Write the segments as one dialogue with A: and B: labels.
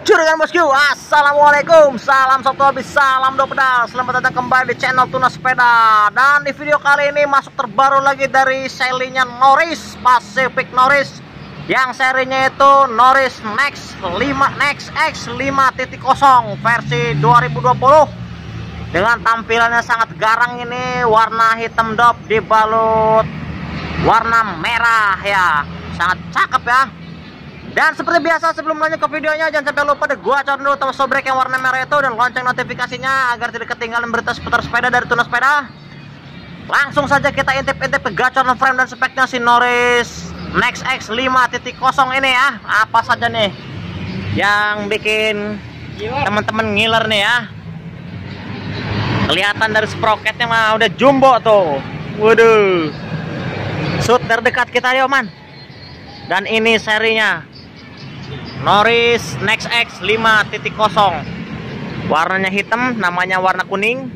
A: Juragan bosku, assalamualaikum, salam satu habis, salam dua pedal. Selamat datang kembali di channel Tunas Sepeda. Dan di video kali ini masuk terbaru lagi dari serinya Norris, Pacific Norris, yang serinya itu Norris Next X 5.0 versi 2020 dengan tampilannya sangat garang ini, warna hitam dop dibalut warna merah ya, sangat cakep ya. Dan seperti biasa sebelum lanjut ke videonya, jangan sampai lupa deh gua acor dulu tombol sobrek yang warna merah itu dan lonceng notifikasinya agar tidak ketinggalan berita seputar sepeda dari Tunas Sepeda. Langsung saja kita intip-intip ke gacor frame dan speknya si Norris Next X 5.0 ini ya. Apa saja nih yang bikin teman-teman ngiler nih ya. Kelihatan dari sproketnya mah udah jumbo tuh. Waduh. Shoot terdekat kita yuk man. Dan ini serinya Norris Next X 5.0. Warnanya hitam, namanya warna kuning.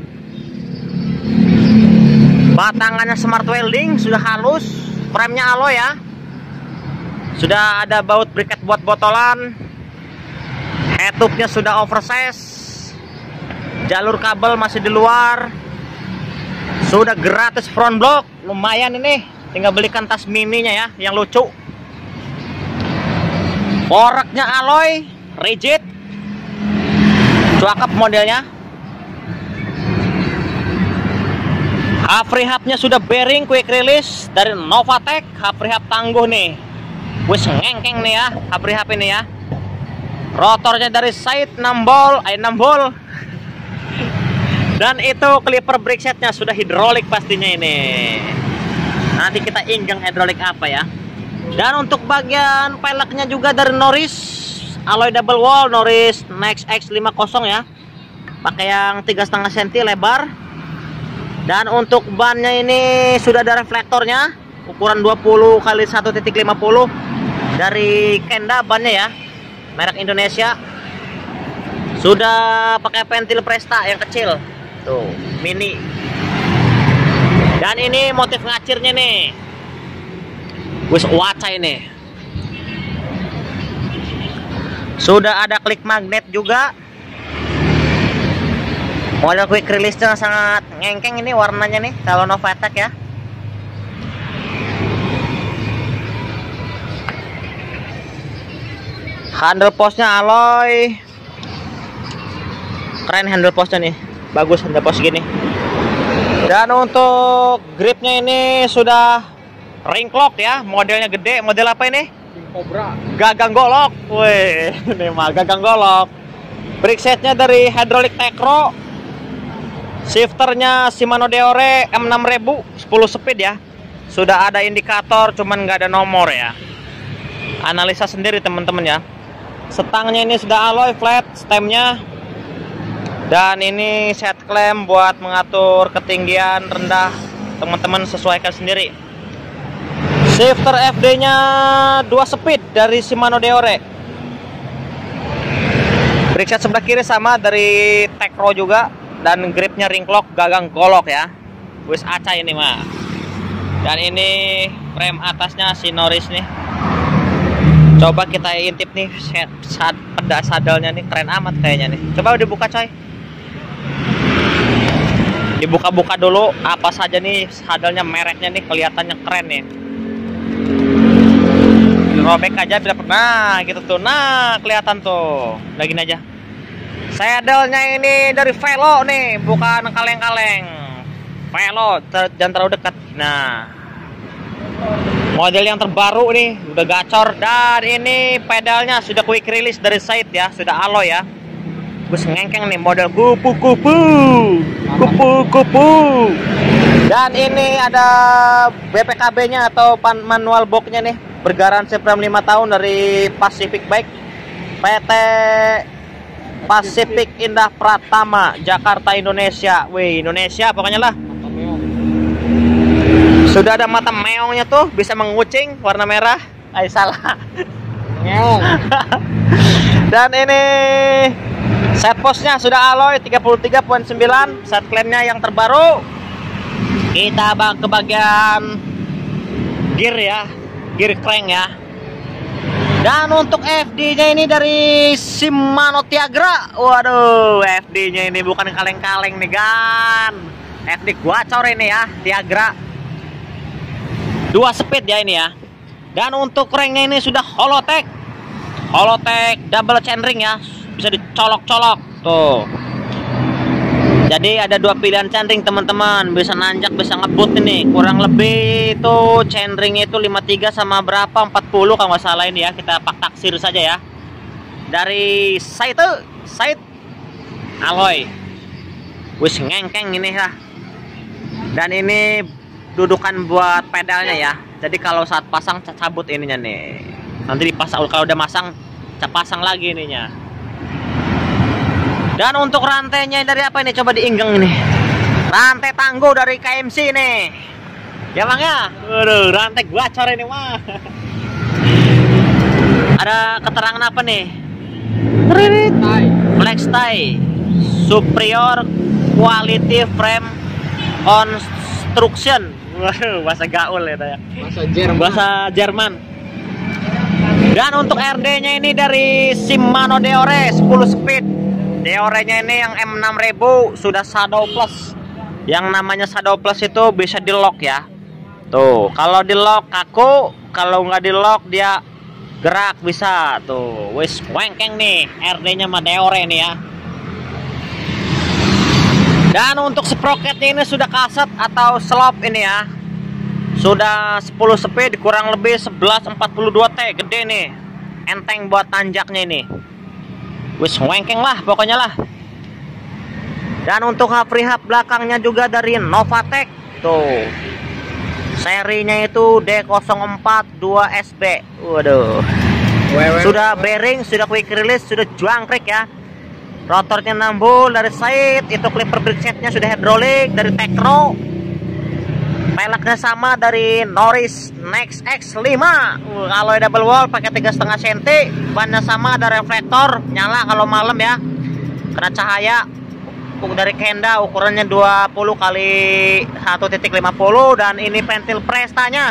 A: Batangannya smart welding, sudah halus. Frame-nya alloy ya. Sudah ada baut briket buat botolan. Head-tube-nya sudah oversize. Jalur kabel masih di luar. Sudah gratis front block, lumayan ini. Tinggal belikan tas mininya ya, yang lucu. Koreknya alloy, rigid, cakep modelnya. Half-rehab-nya sudah bearing quick release dari Novatec. Half-rehab tangguh nih, wis ngengkeng nih ya, half-rehab ini ya. Rotornya dari side 6 bol. Dan itu clipper brake setnya sudah hidrolik pastinya ini. Nanti kita inggang hidrolik apa ya. Dan untuk bagian peleknya juga dari Norris, alloy double wall Norris Next X 50 ya. Pakai yang 3,5 cm lebar. Dan untuk bannya ini sudah ada reflektornya, ukuran 20 x 1.50 dari Kenda bannya ya. Merek Indonesia. Sudah pakai pentil Presta yang kecil. Tuh, mini. Dan ini motif ngacirnya nih. Wis waca ini. Sudah ada klik magnet juga. Model quick release-nya sangat ngengkeng ini warnanya nih kalau Novatec ya. Handle postnya alloy. Keren handle postnya nih. Bagus handle post gini. Dan untuk gripnya ini sudah ring lock ya, modelnya gede. Model apa ini? Cobra. Gagang golok. Wih, ini mah gagang golok. Brake setnya dari Hydraulic Tekro. Shifternya Shimano Deore M6000 10 speed ya. Sudah ada indikator, cuman nggak ada nomor ya. Analisa sendiri teman-teman ya. Setangnya ini sudah alloy flat, stemnya. Dan ini set clamp buat mengatur ketinggian rendah. Teman-teman sesuaikan sendiri. Shifter FD-nya 2 speed dari Shimano Deore. Brake set sebelah kiri sama dari Tekro juga. Dan gripnya ring lock gagang golok ya. Wis acai ini mah. Dan ini frame atasnya si Norris nih. Coba kita intip nih peda sadelnya nih, keren amat kayaknya nih. Coba dibuka coy. Dibuka-buka dulu apa saja nih sadelnya, mereknya nih kelihatannya keren nih. Robek aja bila pernah gitu tuh. Nah, kelihatan tuh. Udah gini aja. Sadelnya ini dari Velo nih, bukan kaleng-kaleng. Velo, jangan terlalu dekat. Nah. Model yang terbaru nih, udah gacor. Dan ini pedalnya sudah quick release dari side ya, sudah alloy ya. Gus ngengkeng nih, model kupu-kupu. Kupu-kupu. Dan ini ada BPKB-nya atau manual box-nya nih. Bergaransi frame 5 tahun dari Pacific Bike. PT Pacific Indah Pratama, Jakarta, Indonesia. Wih, Indonesia pokoknya lah. Sudah ada mata meongnya tuh, bisa mengucing, warna merah. Salah. Meong. Dan ini set postnya sudah alloy 33.9. Set clamp-nya yang terbaru. Kita ke bagian gear ya, gear crank ya. Dan untuk FD-nya ini dari Shimano Tiagra. Waduh, FD-nya ini bukan kaleng-kaleng nih kan. FD gacor ini ya, Tiagra. 2 speed ya ini ya. Dan untuk ringnya ini sudah Holotech. Holotech double chainring ya. Bisa dicolok-colok tuh. Jadi ada 2 pilihan chainring teman-teman, bisa nanjak bisa ngebut ini. Kurang lebih itu chainring itu 53 sama berapa 40 kalau nggak salah ini ya. Kita pak taksir saja ya. Dari Side alloy. Wis ngengkeng ini lah. Dan ini dudukan buat pedalnya ya. Jadi kalau saat pasang cabut ininya nih. Nanti dipasang kalau udah masang pasang lagi ininya. Dan untuk rantainya dari apa ini? Coba diinggang ini. Rantai tangguh dari KMC nih. Ya bang ya. Waduh, rantai gacor ini mah. Ada keterangan apa nih? Flex tie. Superior quality frame construction. Waduh, bahasa gaul ya. Bahasa Jerman. Dan untuk RD-nya ini dari Shimano Deore 10 speed. Deore-nya ini yang M6000 sudah Shadow Plus. Yang namanya Shadow Plus itu bisa di lock ya. Tuh, kalau di lock kaku, kalau nggak di lock dia gerak bisa. Tuh, wis wengkeng nih RD-nya mah Deore nih ya. Dan untuk sprocketnya ini sudah kaset atau slop ini ya. Sudah 10 speed kurang lebih 1142T, gede nih. Enteng buat tanjaknya ini. Wis wengkeng lah pokoknya lah. Dan untuk hub belakangnya juga dari Novatec. Tuh. Serinya itu D042SB. Waduh. Sudah bearing, sudah quick release, sudah jangkrik ya. Rotornya nambul dari Side. Itu clipper brake setnya sudah hydraulic dari Tekno. Peleknya sama dari Norris Next X5. Alloy double wall pakai 3,5 cm. Bannya sama, ada reflektor nyala kalau malam ya. Kena cahaya. Dari Kenda ukurannya 20 kali 1.50 dan ini pentil Prestanya.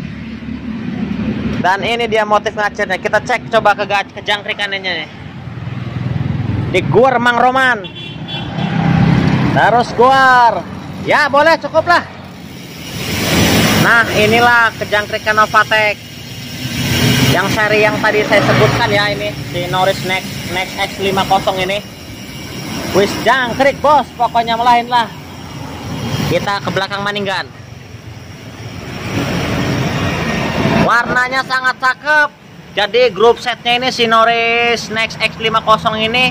A: Dan ini dia motif ngacirnya. Kita cek coba ke jangkrikannya nih. Di guar Mang Roman. Terus guar. Ya boleh cukup lah. Nah inilah kejangkrikan Novatec yang seri yang tadi saya sebutkan ya, ini si Norris Next X50 ini. Wis jangkrik bos, pokoknya lain lah. Kita ke belakang Maninggan. Warnanya sangat cakep. Jadi grup setnya ini si Norris Next X50 ini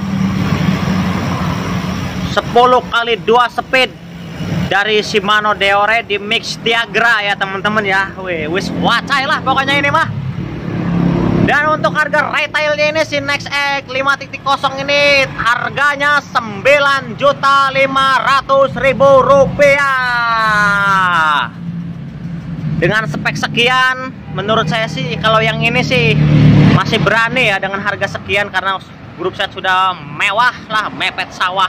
A: 10 kali 2 speed dari Shimano Deore di mix Tiagra ya teman-teman ya. Wis wacai lah pokoknya ini mah. Dan untuk harga retailnya ini si Next X 5.0 ini harganya Rp9.500.000. Dengan spek sekian menurut saya sih kalau yang ini sih masih berani ya dengan harga sekian, karena grup set sudah mewah lah, mepet sawah.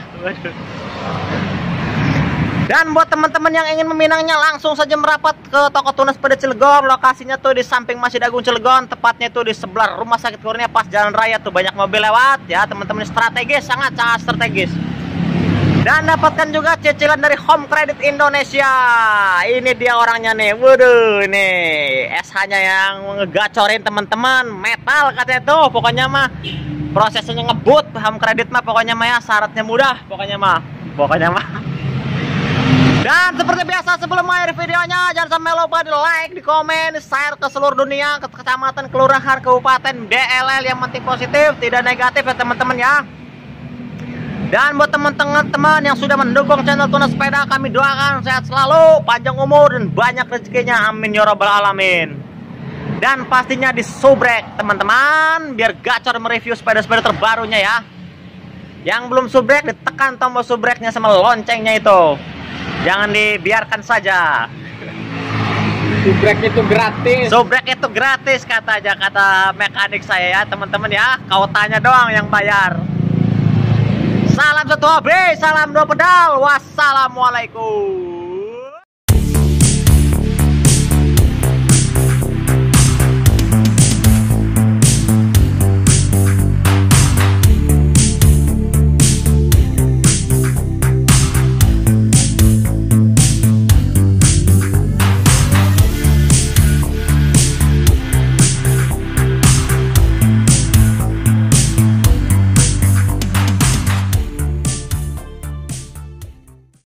A: Dan buat teman-teman yang ingin meminangnya langsung saja merapat ke toko tunas sepeda Cilegon. Lokasinya tuh di samping Masjid Agung Cilegon, tepatnya tuh di sebelah Rumah Sakit Kurnia pas jalan raya tuh, banyak mobil lewat ya teman-teman. Strategis, sangat strategis. Dan dapatkan juga cicilan dari Home Credit Indonesia. Ini dia orangnya nih. Waduh, ini SH-nya yang ngegacorin teman-teman. Metal katanya tuh, pokoknya mah prosesnya ngebut Home Credit mah pokoknya mah ya, syaratnya mudah pokoknya mah. Dan seperti biasa sebelum akhir videonya jangan sampai lupa di like, di komen, di share ke seluruh dunia, ke kecamatan, kelurahan, kabupaten, DLL, yang penting positif, tidak negatif ya teman-teman ya. Dan buat teman-teman yang sudah mendukung channel Tunas Sepeda, kami doakan sehat selalu, panjang umur dan banyak rezekinya, amin ya rabbal alamin. Dan pastinya di subrek teman-teman, biar gacor mereview sepeda-sepeda terbarunya ya. Yang belum subrek ditekan tombol subreknya sama loncengnya itu. Jangan dibiarkan saja.
B: Subrek itu gratis.
A: Subrek itu gratis kata mekanik saya ya teman-teman ya. Kau tanya doang yang bayar. Salam satu hobi, salam dua pedal. Wassalamualaikum.